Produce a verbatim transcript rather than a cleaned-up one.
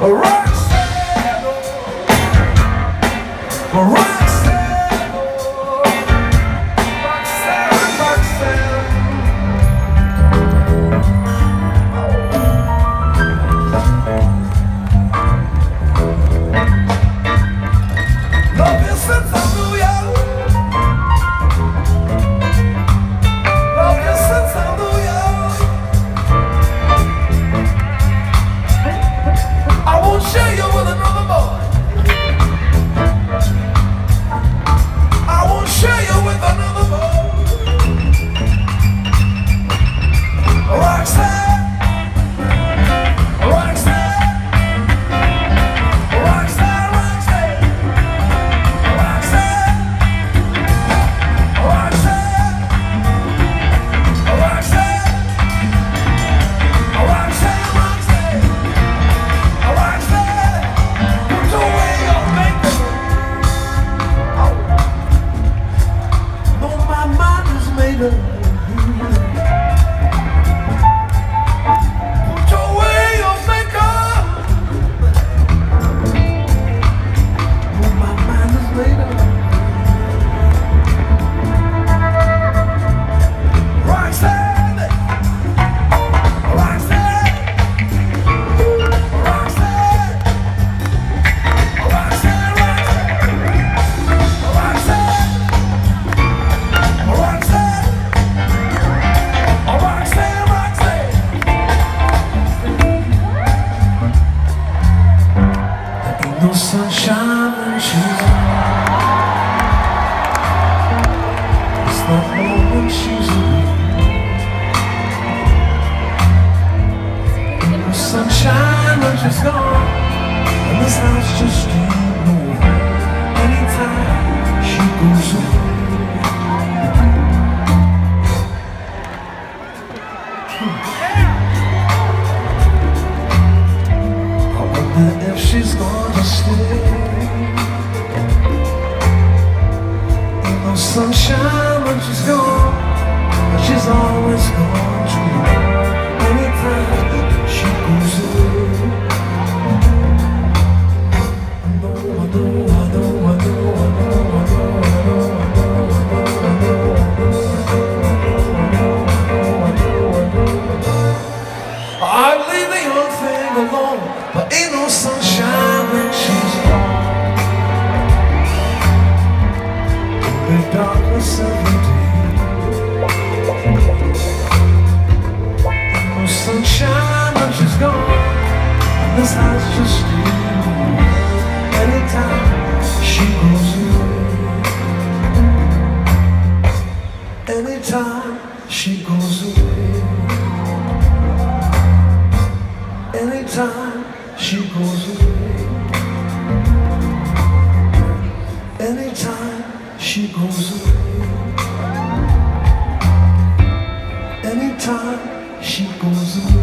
Sunshine when she's around. It's not more when she's around. Ain't no sunshine when she's gone, and this house just can't go on. Anytime she goes away. I wonder if she's gonna stay. Ain't no sunshine when she's gone, but she's always gone too long. Anytime she goes away. I know, I know, I know, I know, I know, I know, I know, I know, I'd leave the young thing alone, but ain't no sunshine when she's gone. In the darkness of the day, ain't no sunshine when she's gone, and this house just stays away. Anytime she goes away, anytime she goes away, anytime she goes away, anytime she goes away, anytime she goes away.